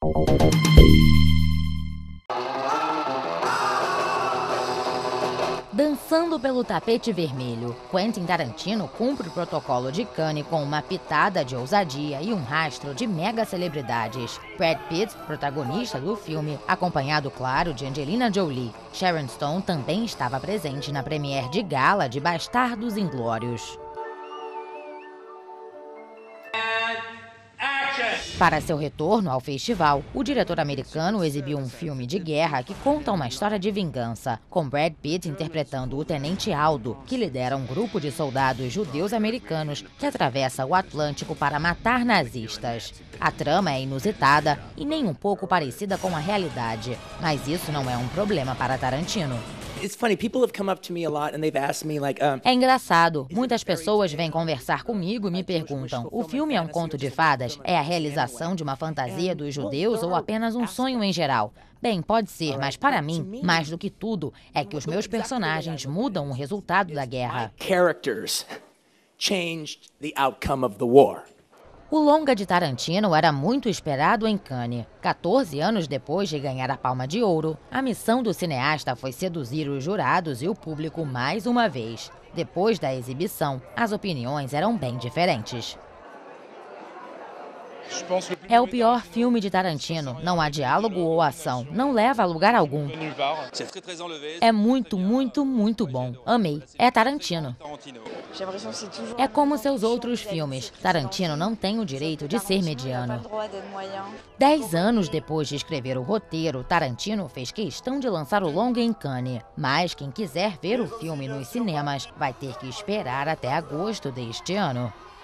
Dançando pelo tapete vermelho, Quentin Tarantino cumpre o protocolo de Cannes com uma pitada de ousadia e um rastro de mega celebridades. Brad Pitt, protagonista do filme, acompanhado, claro, de Angelina Jolie. Sharon Stone também estava presente na premiere de gala de Bastardos Inglórios. Para seu retorno ao festival, o diretor americano exibiu um filme de guerra que conta uma história de vingança, com Brad Pitt interpretando o Tenente Aldo, que lidera um grupo de soldados judeus americanos que atravessa o Atlântico para matar nazistas. A trama é inusitada e nem um pouco parecida com a realidade, mas isso não é um problema para Tarantino. É engraçado. Muitas pessoas vêm conversar comigo e me perguntam: o filme é um conto de fadas? É a realização de uma fantasia dos judeus ou apenas um sonho em geral? Bem, pode ser, mas para mim, mais do que tudo, é que os meus personagens mudam o resultado da guerra. O longa de Tarantino era muito esperado em Cannes. 14 anos depois de ganhar a Palma de Ouro, a missão do cineasta foi seduzir os jurados e o público mais uma vez. Depois da exibição, as opiniões eram bem diferentes. É o pior filme de Tarantino. Não há diálogo ou ação. Não leva a lugar algum. É muito, muito, muito bom. Amei. É Tarantino. É como seus outros filmes. Tarantino não tem o direito de ser mediano. 10 anos depois de escrever o roteiro, Tarantino fez questão de lançar o longa em Cannes. Mas quem quiser ver o filme nos cinemas vai ter que esperar até agosto deste ano.